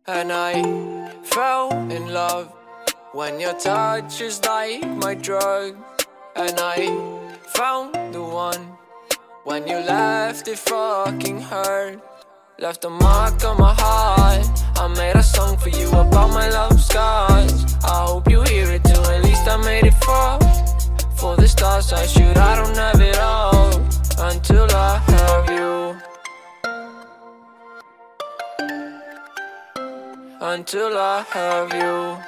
And I fell in love when your touch is like my drug. And I found the one when you left, it fucking hurt. Left a mark on my heart. I made a song for you about my love scars. I hope you hear it too, at least I made it fall. For the stars I shoot, I don't have it all until I have you. Until I have you.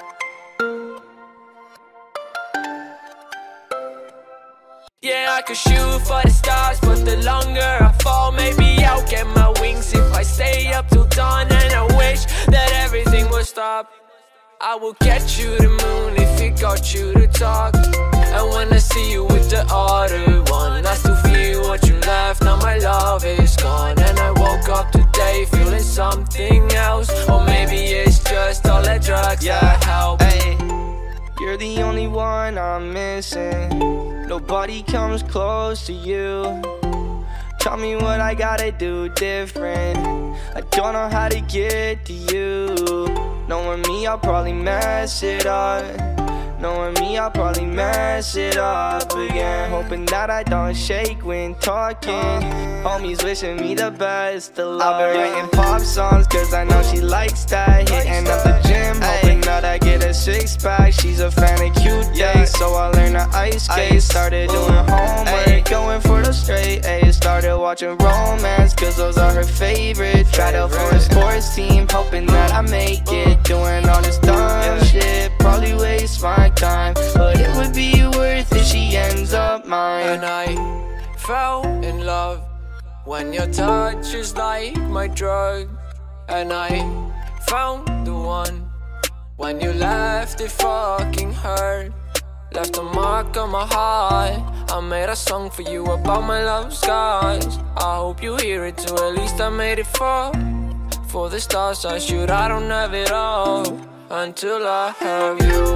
Yeah, I could shoot for the stars, but the longer I fall, maybe I'll get my wings if I stay up till dawn. And I wish that everything would stop. I will get you the moon if it got you to talk. And when I see you with the other one, I still feel what you left. Now my love is gone, and I woke up today feeling something else. Or maybe it's just all the drugs that help. Ay, you're the only one I'm missing. Nobody comes close to you. Tell me what I gotta do different. I don't know how to get to you. Knowing me, I'll probably mess it up. Knowing me, I'll probably mess it up again. Hoping that I don't shake when talking. Homies wishing me the best of luck. I've been writing pop songs cause I know she likes that. Hitting up the gym, hoping that I get a six-pack. She's a fan of cute days, so I learned to ice skate. Started doing homework, going for the straight A's. Started watching romance cause those are her favorites. Tried out for a sports team, hoping that I make it. Doing all this dumb shit, probably waste my time, but it would be worth it, she ends up mine. And I fell in love when your touch is like my drug. And I found the one when you left, it fucking hurt. Left a mark on my heart. I made a song for you about my love scars. I hope you hear it too, at least I made it fall. For the stars I shoot, I don't have it all until I have you.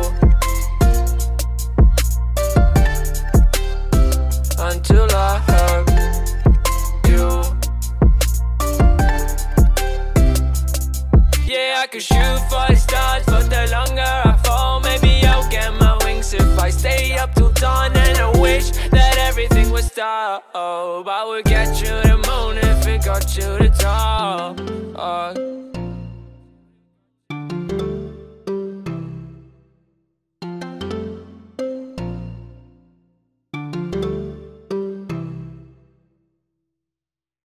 Until I have you. Yeah, I could shoot for the stars, but the longer I fall, maybe I'll get my wings if I stay up till dawn. And I wish that everything would stop. I would get you the moon if it got you the top.